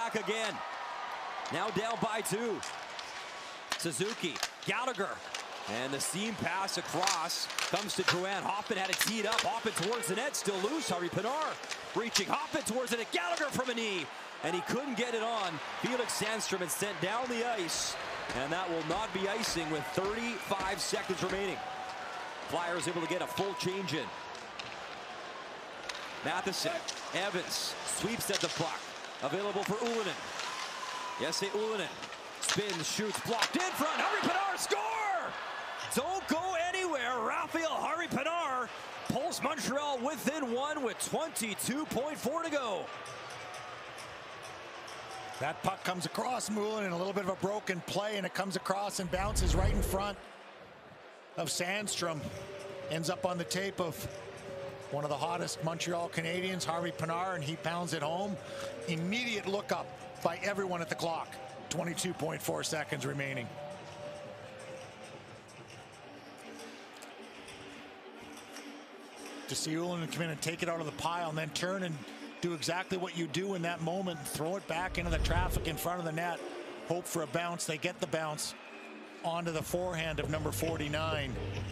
Back again. Now down by 2. Suzuki, Gallagher, and the seam pass across comes to Drouin. Hoffman had it teed up. Hoffman towards the net, still loose. Harvey Pinard reaching. Hoffman towards the net. Gallagher from a knee, and he couldn't get it on. Felix Sandstrom is sent down the ice, and that will not be icing with 35 seconds remaining. Flyers able to get a full change in. Matheson, Evans sweeps at the puck. Available for Ullinen. Jesse Ullinen spins, shoots, blocked in front. Harvey Pinard score! Don't go anywhere. Raphael Harvey Pinard pulls Montreal within 1 with 22.4 to go. That puck comes across Ullinen, a little bit of a broken play, and it comes across and bounces right in front of Sandstrom. Ends up on the tape of one of the hottest Montreal Canadiens, Harvey Pinard, and he pounds it home. Immediate look up by everyone at the clock. 22.4 seconds remaining. To see Ullinen come in and take it out of the pile and then turn and do exactly what you do in that moment. Throw it back into the traffic in front of the net. Hope for a bounce. They get the bounce onto the forehand of number 49.